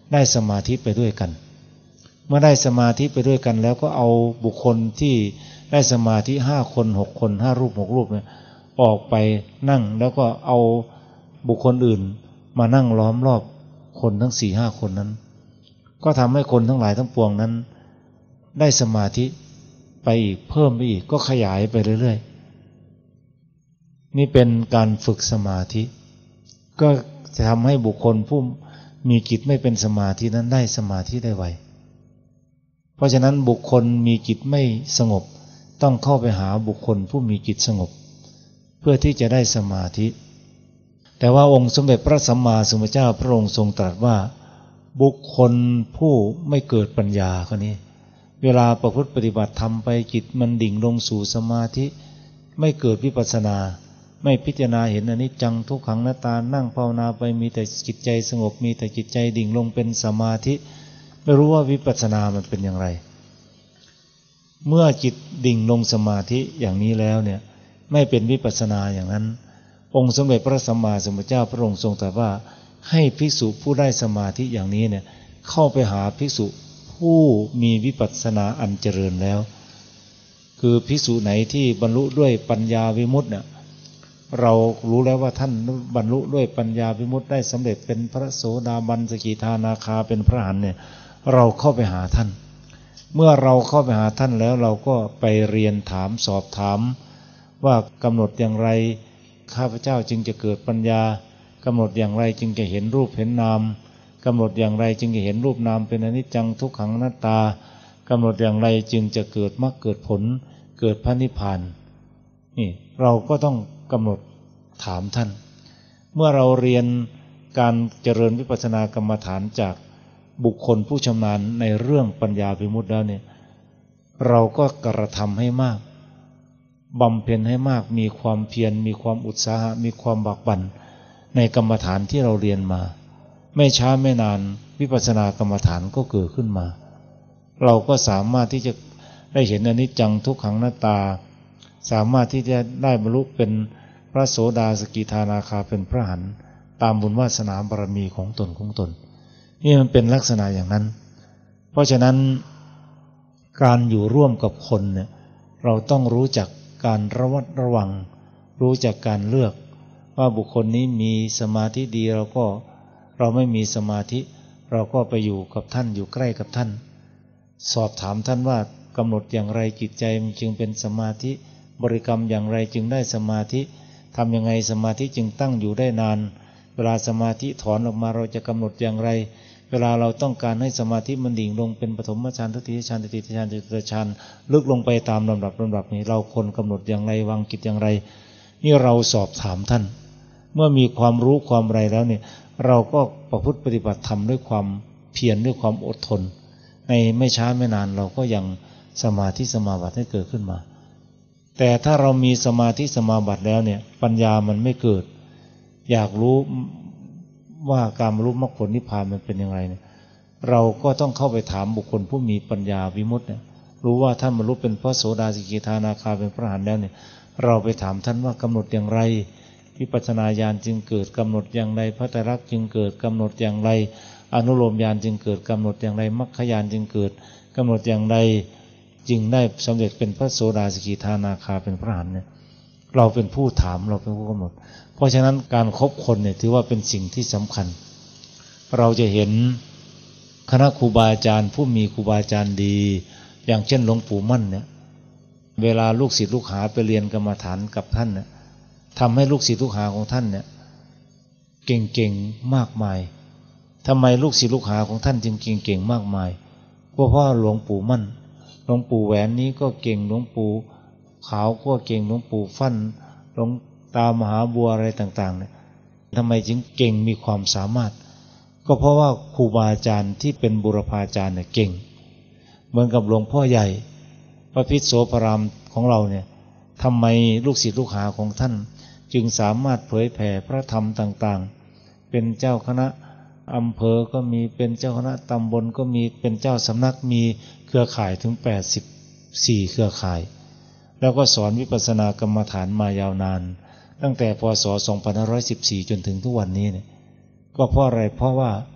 S2: ได้สมาธิไปด้วยกันเมื่อได้สมาธิไปด้วยกันแล้วก็เอาบุคคลที่ได้สมาธิห้าคนหกคนห้ารูปหกรูปเนี่ยออกไปนั่งแล้วก็เอาบุคคลอื่นมานั่งล้อมรอบคนทั้งสี่ห้าคนนั้นก็ทำให้คนทั้งหลายทั้งปวงนั้นได้สมาธิไปอีกเพิ่มไปอีกก็ขยายไปเรื่อยๆนี่เป็นการฝึกสมาธิก็จะทำให้บุคคลผู้มีจิตไม่เป็นสมาธินั้นได้สมาธิได้ไวเพราะฉะนั้นบุคคลมีจิตไม่สงบต้องเข้าไปหาบุคคลผู้มีจิตสงบเพื่อที่จะได้สมาธิแต่ว่าองค์สมเด็จพระสัมมาสัมพุทธเจ้าพระองค์ทรงตรัสว่าบุคคลผู้ไม่เกิดปัญญาคนนี้เวลาประพฤติปฏิบัติธรรมไปจิตมันดิ่งลงสู่สมาธิไม่เกิดวิปัสสนาไม่พิจารณาเห็นอนิจจังทุกขังอนัตตานั่งภาวนาไปมีแต่จิตใจสงบมีแต่จิตใจดิ่งลงเป็นสมาธิไม่รู้ว่าวิปัสสนามันเป็นอย่างไรเมื่อจิตดิ่งลงสมาธิอย่างนี้แล้วเนี่ยไม่เป็นวิปัสสนาอย่างนั้นองค์สมเด็จพระสัมมาสัมพุทธเจ้าพระองค์ทรงตรัสว่าให้ภิกษุผู้ได้สมาธิอย่างนี้เนี่ยเข้าไปหาภิกษุผู้มีวิปัสสนาอันเจริญแล้วคือภิกษุไหนที่บรรลุด้วยปัญญาวิมุตติเนี่ยเรารู้แล้วว่าท่านบรรลุด้วยปัญญาวิมุตติได้สำเร็จเป็นพระโสดาบันสกิทานาคาเป็นพระอรหันต์เนี่ยเราเข้าไปหาท่านเมื่อเราเข้าไปหาท่านแล้วเราก็ไปเรียนถามสอบถามว่ากำหนดอย่างไรข้าพเจ้าจึงจะเกิดปัญญากำหนดอย่างไรจึงจะเห็นรูปเห็นนามกำหนดอย่างไรจึงจะเห็นรูปนามเป็นอนิจจังทุกขังอนัตตากำหนดอย่างไรจึงจะเกิดมรรคเกิดผลเกิดพระนิพพานนี่เราก็ต้องกำหนดถามท่านเมื่อเราเรียนการเจริญวิปัสสนากรรมฐานจากบุคคลผู้ชำนาญในเรื่องปัญญาวิมุตติแล้วเนี่ยเราก็กระทำให้มากบำเพ็ญให้มากมีความเพียรมีความอุตสาหะมีความบากบั่นในกรรมฐานที่เราเรียนมาไม่ช้าไม่นานวิปัสสนากรรมฐานก็เกิดขึ้นมาเราก็สามารถที่จะได้เห็นอนิจจังทุกขังอนัตตาสามารถที่จะได้บรรลุเป็นพระโสดาสกิทานาคาเป็นพระอรหันต์ตามบุญวาสนาบารมีของตนของตนนี่มันเป็นลักษณะอย่างนั้นเพราะฉะนั้นการอยู่ร่วมกับคนเนี่ยเราต้องรู้จักการระมัดระวังรู้จักการเลือกว่าบุคคลนี้มีสมาธิดีเราก็เราไม่มีสมาธิเราก็ไปอยู่กับท่านอยู่ใกล้กับท่านสอบถามท่านว่ากำหนดอย่างไรจิตใจมันจึงเป็นสมาธิบริกรรมอย่างไรจึงได้สมาธิทำยังไงสมาธิจึงตั้งอยู่ได้นานเวลาสมาธิถอนออกมาเราจะกำหนดอย่างไรเวลาเราต้องการให้สมาธิมันดิ่งลงเป็นปฐมฌานทุติยฌานตติยฌานจตุตฌานลึกลงไปตามลำดับลำดับนี้เราควรกำหนดอย่างไรวางจิตอย่างไรนี่เราสอบถามท่านเมื่อมีความรู้ความไรแล้วเนี่ยเราก็ประพฤติปฏิบัติธรรมด้วยความเพียรด้วยความอดทนในไม่ช้าไม่นานเราก็ยังสมาธิสมาบัติให้เกิดขึ้นมาแต่ถ้าเรามีสมาธิสมาบัติแล้วเนี่ยปัญญามันไม่เกิดอยากรู้ว่าการบรรลุมรรคผลนิพพานมันเป็นอย่างไรเนี่ยเราก็ต้องเข้าไปถามบุคคลผู้มีปัญญาวิมุตติเนี่ยรู้ว่าท่านบรรลุเป็นพระโสดาสกิทานาคาเป็นพระอรหันต์แล้วเนี่ยเราไปถามท่านว่ากำหนดอย่างไรวิปัสสนาญาณจึงเกิดกำหนดอย่างไรพระไตรลักษณ์จึงเกิดกำหนดอย่างไรอนุโลมญาณจึงเกิดกำหนดอย่างไรมรรคญาณจึงเกิดกำหนดอย่างไรจึงได้สำเร็จเป็นพระโสดาสกิทานาคาเป็นพระอรหันต์เนี่ยเราเป็นผู้ถามเราเป็นผู้กำหนดเพราะฉะนั้นการคบคนเนี่ยถือว่าเป็นสิ่งที่สำคัญเราจะเห็นคณะครูบาอาจารย์ผู้มีครูบาอาจารย์ดีอย่างเช่นหลวงปู่มั่นเนี่ยเวลาลูกศิษย์ลูกหาไปเรียนกรรมฐานกับท่านเนี่ยทำให้ลูกศิษย์ลูกหาของท่านเนี่ยเก่งๆมากมายทำไมลูกศิษย์ลูกหาของท่านจึงเก่งๆมากมายเพราะว่าหลวงปู่มั่นหลวงปู่แหวนนี้ก็เก่งหลวงปู่ขาวก็เก่งหลวงปู่ฟั่นหลวงตามหาบัวอะไรต่างๆเนี่ยทำไมจึงเก่งมีความสามารถก็เพราะว่าครูบาอาจารย์ที่เป็นบุรพาจารย์เนี่ยเก่งเหมือนกับหลวงพ่อใหญ่พระพิษโสภารามของเราเนี่ยทำไมลูกศิษย์ลูกหาของท่านจึงสามารถเผยแผ่พระธรรมต่างๆเป็นเจ้าคณะอำเภอก็มีเป็นเจ้าคณะตำบลก็มีเป็นเจ้าสำนักมีเครือข่ายถึงแปดสิบสี่เครือข่ายแล้วก็สอนวิปัสสนากรรมฐานมายาวนานตั้งแต่พ.ศ. สองพันห้าร้อยสิบสี่จนถึงทุกวันนี้เนี่ยก็เพราะอะไรเพราะว่า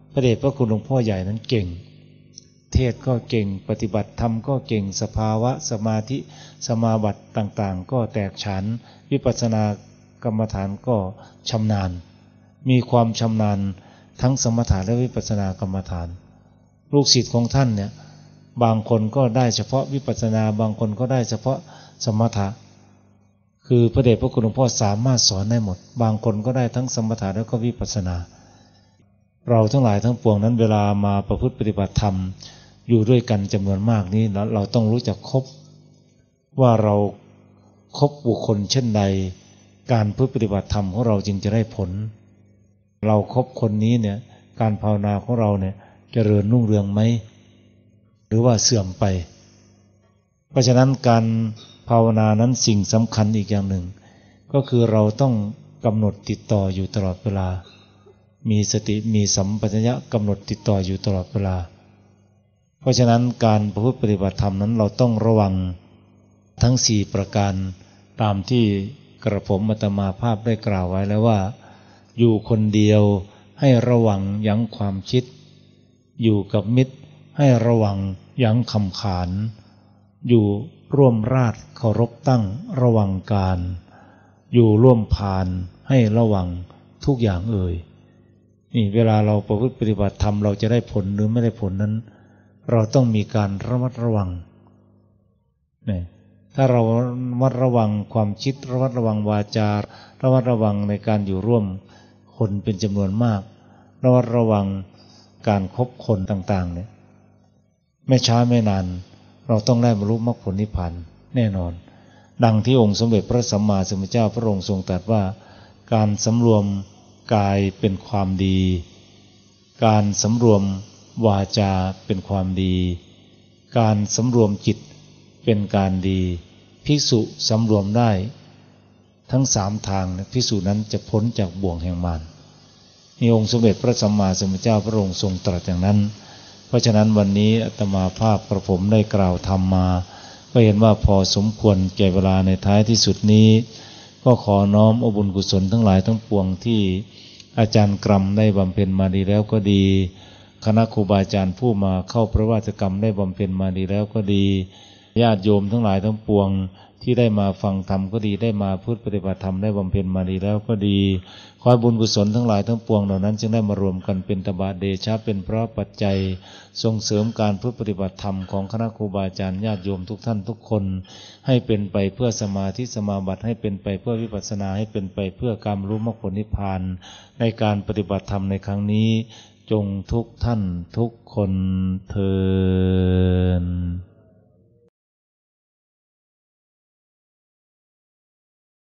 S2: พระเดชพระคุณหลวงพ่อใหญ่นั้นเก่งเทศก็เก่งปฏิบัติธรรมก็เก่งสภาวะสมาธิสมาบัติต่างๆก็แตกฉานวิปัสสนากรรมฐานก็ชำนาญมีความชำนาญทั้งสมถะและวิปัสสนากรรมฐานลูกศิษย์ของท่านเนี่ยบางคนก็ได้เฉพาะวิปัสสนาบางคนก็ได้เฉพาะสมถะคือพระเดชพระคุณหลวงพ่อสามารถสอนได้หมดบางคนก็ได้ทั้งสมถะแล้วก็วิปัสสนาเราทั้งหลายทั้งปวงนั้นเวลามาประพฤติปฏิบัติธรรมอยู่ด้วยกันจำนวนมากนี้เราต้องรู้จักคบว่าเราคบบุคคลเช่นใดการประพฤติปฏิบัติธรรมของเราจึงจะได้ผลเราคบคนนี้เนี่ยการภาวนาของเราเนี่ยเจริญรุ่งเรืองไหมหรือว่าเสื่อมไปเพราะฉะนั้นการภาวนานั้นสิ่งสำคัญอีกอย่างหนึ่งก็คือเราต้องกำหนดติดต่ออยู่ตลอดเวลามีสติมีสัมปชัญญะกำหนดติดต่ออยู่ตลอดเวลาเพราะฉะนั้นการประพฤติปฏิบัติธรรมนั้นเราต้องระวังทั้งสี่ประการตามที่กระผมอาตมาภาพได้กล่าวไว้แล้วว่าอยู่คนเดียวให้ระวังยั้งความคิดอยู่กับมิตรให้ระวังยั้งคำขานอยู่ร่วมราชเคารพตั้งระวังการอยู่ร่วมพานให้ระวังทุกอย่างเอ่ยนี่เวลาเราประพฤติปฏิบัติธรรมเราจะได้ผลหรือไม่ได้ผลนั้นเราต้องมีการระมัดระวังนี่ถ้าเราระมัดระวังความคิดระมัดระวังวาจาระมัดระวังในการอยู่ร่วมคนเป็นจำนวนมากระมัดระวังการคบคนต่างๆเนี่ยไม่ช้าไม่นานเราต้องได้บรรลุมรรคผลนิพพานแน่นอนดังที่องค์สมเด็จพระสัมมาสัมพุทธเจ้าพระองค์ทรงตรัสว่าการสำรวมกายเป็นความดีการสำรวมวาจาเป็นความดีการสำรวมจิตเป็นการดีภิกษุสำรวมได้ทั้งสามทางภิกษุนั้นจะพ้นจากบ่วงแห่งมารนี่องค์สมเด็จพระสัมมาสัมพุทธเจ้าพระองค์ทรงตรัสอย่างนั้นเพราะฉะนั้นวันนี้อาตมาภาพกระผมได้กล่าวธรรมมาก็เห็นว่าพอสมควรแก่เวลาในท้ายที่สุดนี้ก็ขอน้อมเอาบุญกุศลทั้งหลายทั้งปวงที่อาจารย์กรรมได้บำเพ็ญมาดีแล้วก็ดีคณะครูบาอาจารย์ผู้มาเข้าพระวาทกรรมได้บำเพ็ญมาดีแล้วก็ดีญาติโยมทั้งหลายทั้งปวงที่ได้มาฟังธรรมก็ดีได้มาพูดปฏิบัติธรรมได้บำเพ็ญมาดีแล้วก็ดีขอให้บุญกุศลทั้งหลายทั้งปวงเหล่านั้นจึงได้มารวมกันเป็นตบะเดชะเป็นพระปัจจัยส่งเสริมการพูดปฏิบัติธรรมของคณะครูบาอาจารย์ญาติโยมทุกท่านทุกคนให้เป็นไปเพื่อสมาธิสมาบัติให้เป็นไปเพื่อวิปัสสนาให้เป็นไปเพื่อการรู้มรรคผลนิพพานในการปฏิบัติธรรมในครั้งนี้จงทุกท่านทุกคนเทอญ